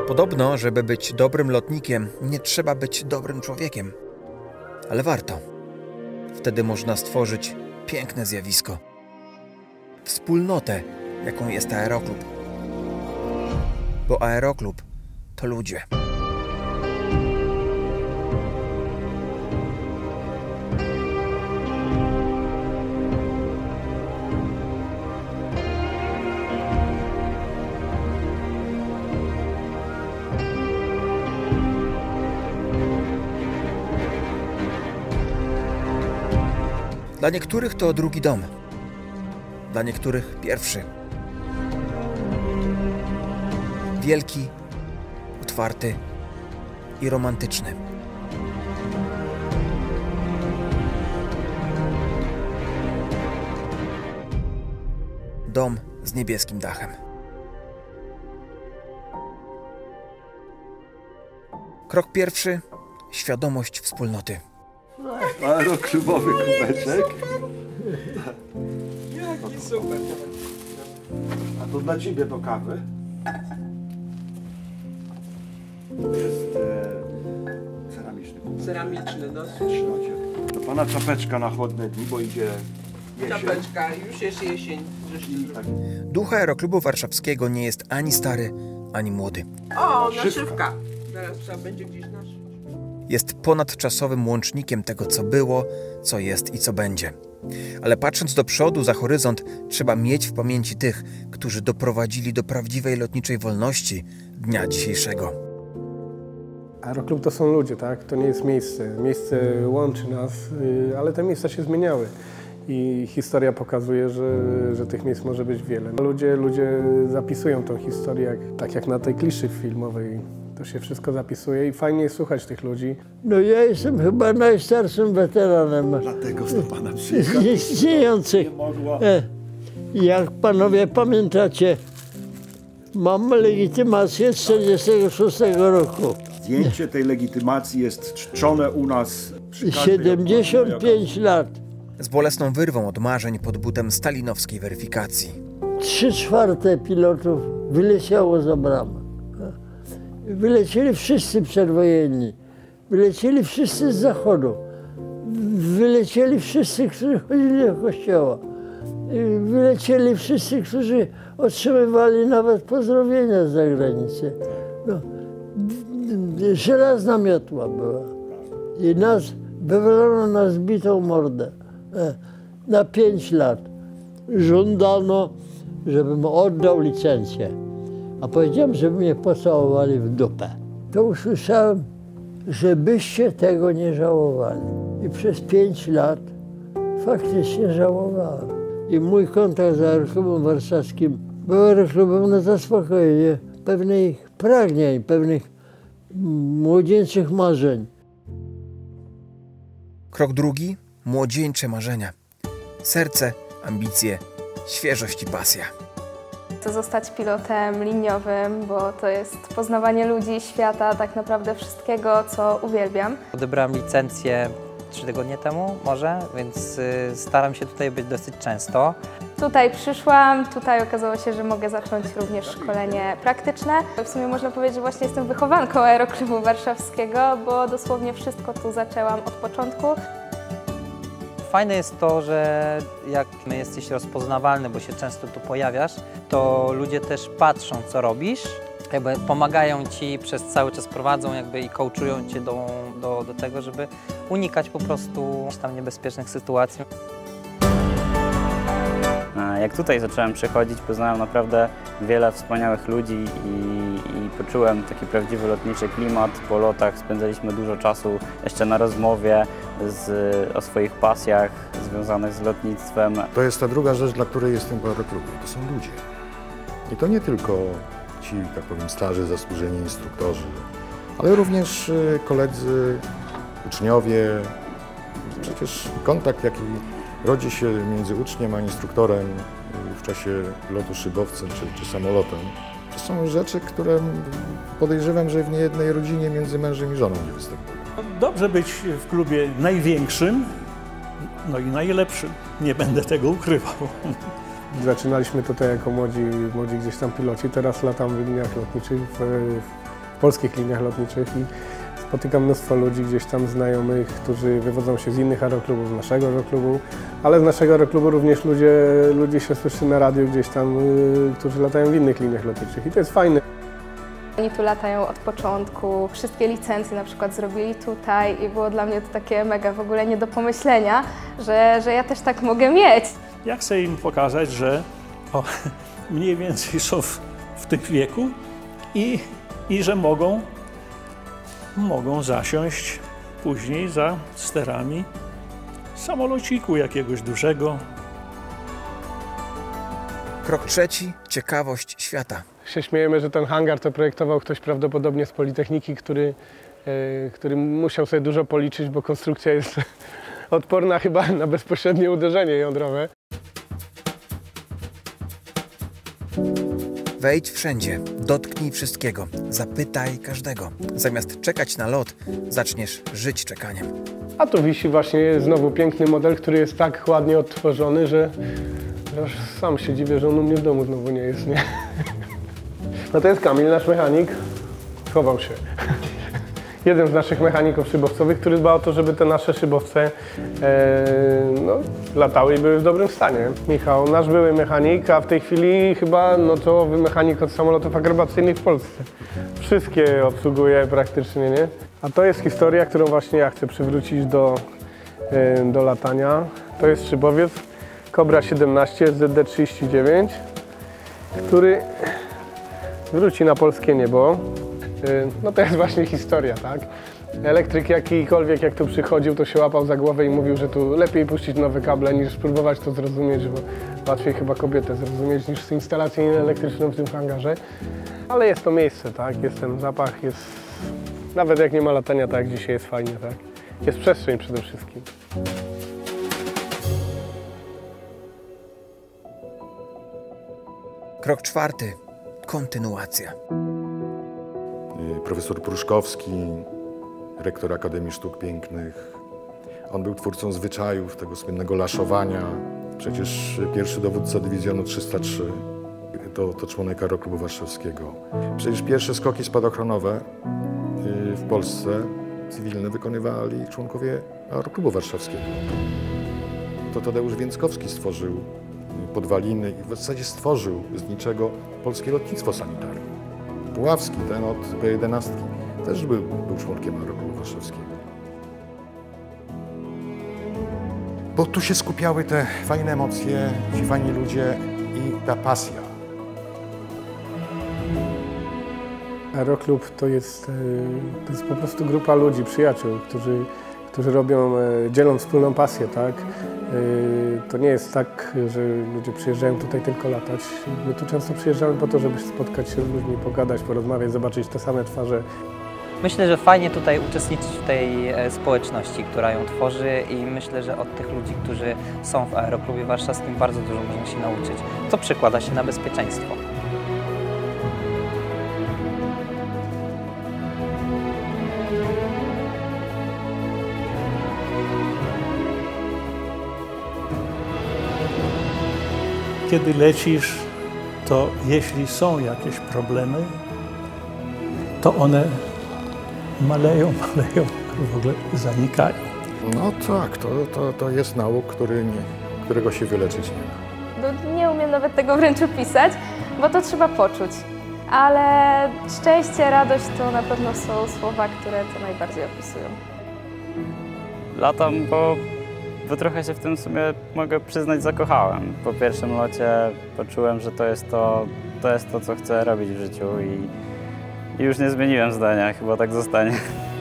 Podobno, żeby być dobrym lotnikiem, nie trzeba być dobrym człowiekiem. Ale warto. Wtedy można stworzyć piękne zjawisko. Wspólnotę, jaką jest Aeroklub. Bo Aeroklub to ludzie. Dla niektórych to drugi dom. Dla niektórych pierwszy. Wielki, otwarty i romantyczny. Dom z niebieskim dachem. Krok pierwszy – świadomość wspólnoty. Aeroklubowy kubeczek. Jaki super. A to dla ciebie do kawy. To jest ceramiczny kubeczek. Ceramiczny, no. Trzymacie. Do pana czapeczka na chłodne dni, bo idzie jesień. Czapeczka, już jest jesień. Tak. Duch Aeroklubu Warszawskiego nie jest ani stary, ani młody. O, naszywka. Teraz trzeba będzie gdzieś naszywka. Jest ponadczasowym łącznikiem tego, co było, co jest i co będzie. Ale patrząc do przodu, za horyzont, trzeba mieć w pamięci tych, którzy doprowadzili do prawdziwej lotniczej wolności dnia dzisiejszego. Aeroklub to są ludzie, tak? To nie jest miejsce. Miejsce łączy nas, ale te miejsca się zmieniały. I historia pokazuje, że tych miejsc może być wiele. Ludzie zapisują tą historię, tak jak na tej kliszy filmowej. To się wszystko zapisuje i fajnie jest słuchać tych ludzi. No ja jestem chyba najstarszym weteranem. Dlatego do pana przyjechał. Z istniejących. Jak panowie pamiętacie, mam legitymację z 1946 roku. Zdjęcie tej legitymacji jest czczone u nas przy 75 lat. Z bolesną wyrwą od marzeń pod butem stalinowskiej weryfikacji. 3/4 pilotów wyleciało za bramę. Wylecieli wszyscy przedwojenni. Wylecieli wszyscy z zachodu. Wylecieli wszyscy, którzy chodzili do kościoła. Wylecieli wszyscy, którzy otrzymywali nawet pozdrowienia z zagranicy. No, żelazna miotła była. I wywalono nas bitą mordę. Na 5 lat. Żądano, żebym oddał licencję. A powiedziałem, żeby mnie pocałowali w dupę. To usłyszałem, żebyście tego nie żałowali. I przez 5 lat faktycznie żałowałem. I mój kontakt z Aeroklubem Warszawskim był aeroklubem na zaspokojenie pewnych pragnień, pewnych młodzieńczych marzeń. Krok drugi – młodzieńcze marzenia. Serce, ambicje, świeżość i pasja. Chcę zostać pilotem liniowym, bo to jest poznawanie ludzi, świata, tak naprawdę wszystkiego, co uwielbiam. Odebrałem licencję 3 tygodnie temu może, więc staram się tutaj być dosyć często. Tutaj przyszłam, tutaj okazało się, że mogę zacząć również szkolenie praktyczne. W sumie można powiedzieć, że właśnie jestem wychowanką Aeroklubu Warszawskiego, bo dosłownie wszystko tu zaczęłam od początku. Fajne jest to, że jak jesteś rozpoznawalny, bo się często tu pojawiasz, to ludzie też patrzą, co robisz, jakby pomagają ci, przez cały czas prowadzą i coachują cię do tego, żeby unikać po prostu tam niebezpiecznych sytuacji. Jak tutaj zacząłem przychodzić, poznałem naprawdę wiele wspaniałych ludzi i poczułem taki prawdziwy lotniczy klimat. Po lotach spędzaliśmy dużo czasu jeszcze na rozmowie o swoich pasjach związanych z lotnictwem. To jest ta druga rzecz, dla której jestem w Aeroklubie. To są ludzie. I to nie tylko ci, tak powiem, starzy, zasłużeni instruktorzy, ale również koledzy, uczniowie. Przecież kontakt, jaki rodzi się między uczniem a instruktorem w czasie lotu szybowcem czy samolotem, to są rzeczy, które podejrzewam, że w niejednej rodzinie między mężem i żoną nie występują. Dobrze być w klubie największym, no i najlepszym. Nie będę tego ukrywał. Zaczynaliśmy tutaj jako młodzi gdzieś tam piloci, teraz latam w liniach lotniczych polskich liniach lotniczych i spotykam mnóstwo ludzi gdzieś tam znajomych, którzy wywodzą się z innych aeroklubów, z naszego aeroklubu, ale z naszego aeroklubu również ludzie się słyszy na radiu gdzieś tam, którzy latają w innych liniach lotniczych i to jest fajne. Oni tu latają od początku, wszystkie licencje na przykład zrobili tutaj i było dla mnie to takie mega w ogóle nie do pomyślenia, że ja też tak mogę mieć. Ja chcę im pokazać, że mniej więcej są w tym wieku i że mogą zasiąść później za sterami samolociku jakiegoś dużego. Krok trzeci – ciekawość świata. Się śmiejemy, że ten hangar to projektował ktoś prawdopodobnie z Politechniki, który musiał sobie dużo policzyć, bo konstrukcja jest odporna chyba na bezpośrednie uderzenie jądrowe. Wejdź wszędzie, dotknij wszystkiego, zapytaj każdego. Zamiast czekać na lot, zaczniesz żyć czekaniem. A tu wisi właśnie znowu piękny model, który jest tak ładnie odtworzony, że aż sam się dziwię, że on u mnie w domu znowu nie jest, nie? No to jest Kamil, nasz mechanik. Schował się. Jeden z naszych mechaników szybowcowych, który dba o to, żeby te nasze szybowce latały i były w dobrym stanie. Michał, nasz były mechanik, a w tej chwili chyba czołowy mechanik od samolotów akrobacyjnych w Polsce. Wszystkie obsługuje praktycznie, nie? A to jest historia, którą właśnie ja chcę przywrócić do latania. To jest szybowiec Cobra 17 ZD39, który wróci na polskie niebo. No to jest właśnie historia, tak? Elektryk jakikolwiek, jak tu przychodził, to się łapał za głowę i mówił, że tu lepiej puścić nowe kable, niż spróbować to zrozumieć, bo łatwiej chyba kobietę zrozumieć niż z instalacją elektryczną w tym hangarze. Ale jest to miejsce, tak? Jest ten zapach, jest... Nawet jak nie ma latania, tak jak dzisiaj jest fajnie, tak? Jest przestrzeń przede wszystkim. Krok czwarty – kontynuacja. Profesor Pruszkowski, rektor Akademii Sztuk Pięknych. On był twórcą zwyczajów, tego słynnego laszowania. Przecież pierwszy dowódca dywizjonu 303 to członek Aeroklubu Warszawskiego. Przecież pierwsze skoki spadochronowe w Polsce cywilne wykonywali członkowie Aeroklubu Warszawskiego. To Tadeusz Więckowski stworzył podwaliny i w zasadzie stworzył z niczego polskie lotnictwo sanitarne. Puławski, ten od B11, też był członkiem Aeroklubu Warszawskiego. Bo tu się skupiały te fajne emocje, ci fajni ludzie i ta pasja. Aeroklub to jest po prostu grupa ludzi, przyjaciół, którzy dzielą wspólną pasję, tak? To nie jest tak, że ludzie przyjeżdżają tutaj tylko latać. My tu często przyjeżdżamy po to, żeby spotkać się z ludźmi, pogadać, porozmawiać, zobaczyć te same twarze. Myślę, że fajnie tutaj uczestniczyć w tej społeczności, która ją tworzy i myślę, że od tych ludzi, którzy są w Aeroklubie Warszawskim, bardzo dużo można się nauczyć, co przekłada się na bezpieczeństwo. Kiedy lecisz, to jeśli są jakieś problemy, to one maleją, w ogóle zanikają. No tak, to jest nauk, którego się wyleczyć nie da. No, nie umiem nawet tego wręcz opisać, bo to trzeba poczuć. Ale szczęście, radość to na pewno są słowa, które to najbardziej opisują. Latam, bo trochę się w tym sumie, mogę przyznać, zakochałem. Po pierwszym locie poczułem, że to jest to, co chcę robić w życiu i już nie zmieniłem zdania, chyba tak zostanie.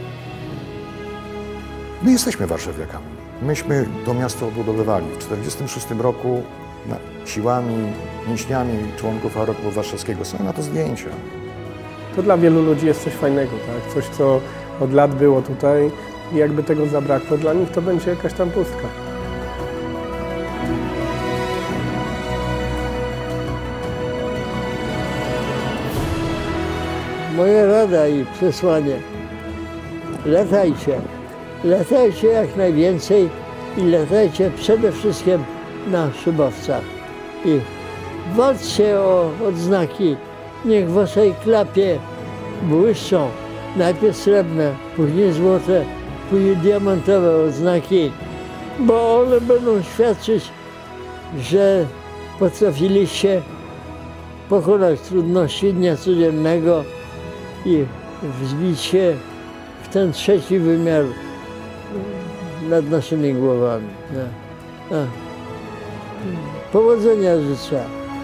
My jesteśmy warszawiakami. Myśmy to miasto odbudowywali. W 1946 roku siłami, mięśniami członków Aeroklubu Warszawskiego. Są na to zdjęcia. To dla wielu ludzi jest coś fajnego, tak? Coś, co od lat było tutaj i jakby tego zabrakło, dla nich to będzie jakaś tam pustka. Moja rada i przesłanie. Latajcie. Latajcie jak najwięcej i latajcie przede wszystkim na szybowcach. I walczcie o odznaki. Niech w waszej klapie błyszczą. Najpierw srebrne, później złote, później diamentowe odznaki, bo one będą świadczyć, że potrafiliście pokonać trudności dnia codziennego i wzbić się w ten trzeci wymiar nad naszymi głowami. Powodzenia życzę.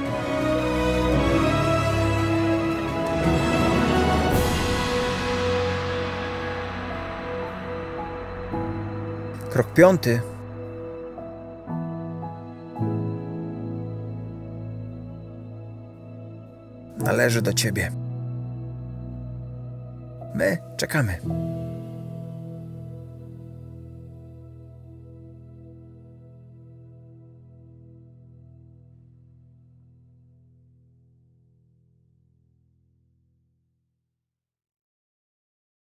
Krok 5. Należy do ciebie. My czekamy.